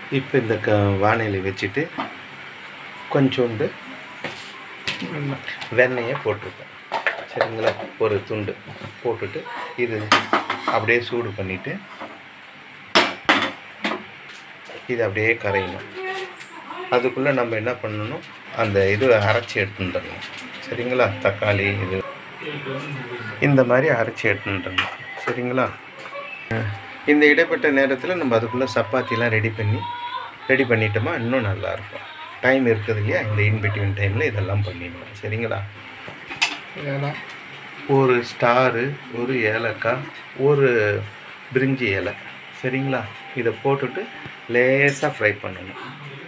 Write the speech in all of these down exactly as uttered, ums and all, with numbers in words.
இப்போ இந்த க வாணலி வச்சுட்டு கொஞ்சோண்டு வெண்ணெயை போட்டிருக்கேன். சரிங்களா? ஒரு துண்டு போட்டுட்டு இது அப்படியே சூடு பண்ணிவிட்டு இது அப்படியே கரையணும். அதுக்குள்ளே நம்ம என்ன பண்ணணும், அந்த இது அரைச்சி எடுத்துட்டுறணும். சரிங்களா? தக்காளி இது இந்த மாதிரி அரைச்சி எடுத்துட்டுறணும். சரிங்களா? இந்த இடைப்பட்ட நேரத்தில் நம்ம அதுக்குள்ளே சப்பாத்திலாம் ரெடி பண்ணி ரெடி பண்ணிட்டோமா இன்னும் நல்லாயிருக்கும். டைம் இருக்குது இல்லையா, இந்த இன்பிட்வீன் டைமில் இதெல்லாம் பண்ணிடணும். சரிங்களா? ஒரு ஸ்டாரு, ஒரு ஏலக்காய், ஒரு பிரிஞ்சி இலை. சரிங்களா? இதை போட்டுட்டு லேசாக ஃப்ரை பண்ணணும்.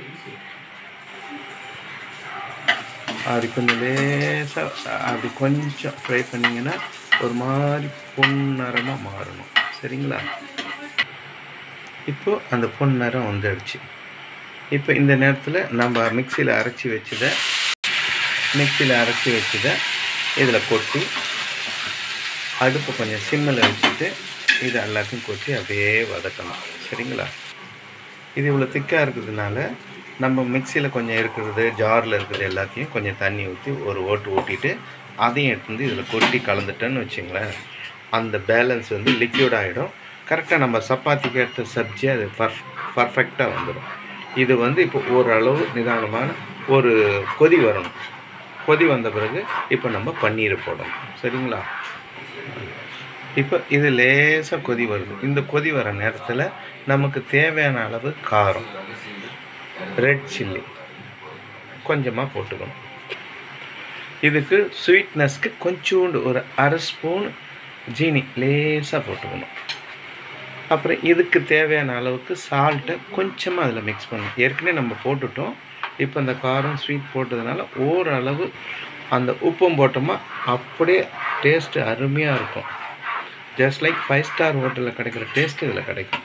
அது கொஞ்சம் லேசாக அப்படி கொஞ்சம் ஃப்ரை பண்ணிங்கன்னா ஒரு மாதிரி பொன்னிறமாக மாறணும். சரிங்களா? இப்போது அந்த பொன்னிறம் வந்துடுச்சு. இப்போ இந்த நேரத்தில் நம்ம மிக்சியில் அரைச்சி வச்சதை மிக்சியில் அரைச்சி வச்சதை இதில் கொட்டி அடுப்பு கொஞ்சம் சிம்மில் வச்சுட்டு இது எல்லாத்தையும் கொட்டி அப்படியே வதக்கணும். சரிங்களா? இது இவ்வளோ திக்காக இருக்கிறதுனால நம்ம மிக்சியில் கொஞ்சம் இருக்கிறது, ஜாரில் இருக்கிறது எல்லாத்தையும் கொஞ்சம் தண்ணி ஊற்றி ஒரு ஓட்டு ஓட்டிட்டு அதையும் எடுத்து வந்து இதில் கொட்டி கலந்துட்டேன்னு வச்சுங்களேன், அந்த பேலன்ஸ் வந்து லிக்யூட் ஆகிடும். கரெக்டாக நம்ம சப்பாத்திக்கு எடுத்த சப்ஜி அது பர்ஃப் பர்ஃபெக்டாக வந்துடும். இது வந்து இப்போ ஓரளவு நிதானமான ஒரு கொதி வரணும். கொதி வந்த பிறகு இப்போ நம்ம பன்னீரை போடணும். சரிங்களா? இப்போ இது லேசாக கொதி வருது. இந்த கொதி வர நேரத்தில் நமக்கு தேவையான அளவு காரம், ரெட் சில்லி கொஞ்சமாக போட்டுக்கணும். இதுக்கு ஸ்வீட்னஸ்க்கு கொஞ்சோண்டு ஒரு அரை ஸ்பூன் ஜீனி லேசாக போட்டுக்கணும். அப்புறம் இதுக்கு தேவையான அளவுக்கு சால்ட்டை கொஞ்சமாக அதில் மிக்ஸ் பண்ணணும். ஏற்கனவே நம்ம போட்டுட்டோம். இப்போ அந்த காரம் ஸ்வீட் போட்டதுனால ஓரளவு அந்த உப்பும் போட்டோமா அப்படியே டேஸ்ட்டு அருமையாக இருக்கும். ஜஸ்ட் லைக் ஃபைவ் ஸ்டார் ஹோட்டலில் கிடைக்கிற டேஸ்ட்டு இதில் கிடைக்கும்.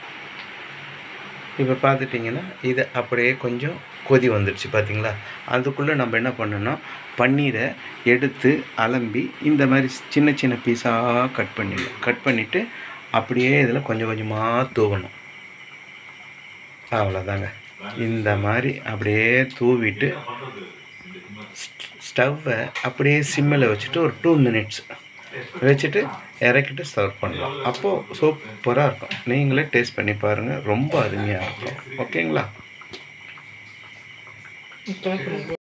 இப்போ பார்த்துட்டிங்கன்னா இது அப்படியே கொஞ்சம் கொதி வந்துடுச்சு பார்த்தீங்களா? அதுக்குள்ளே நம்ம என்ன பண்ணணும், பன்னீரை எடுத்து அலம்பி இந்த மாதிரி சின்ன சின்ன பீஸாக கட் பண்ணிடணும். கட் பண்ணிவிட்டு அப்படியே இதில் கொஞ்சம் கொஞ்சமாக தூவணும். அவ்வளோதாங்க. இந்த மாதிரி அப்படியே தூவிட்டு ஸ்டவ்வை அப்படியே சிம்மில் வச்சுட்டு ஒரு டூ மினிட்ஸ் வச்சுட்டு இறக்கிட்டு சர்வ் பண்ணலாம். அப்போது சூப்பராக இருக்கும். நீங்களே டேஸ்ட் பண்ணி பாருங்கள், ரொம்ப அருமையாக இருக்கும். ஓகேங்களா?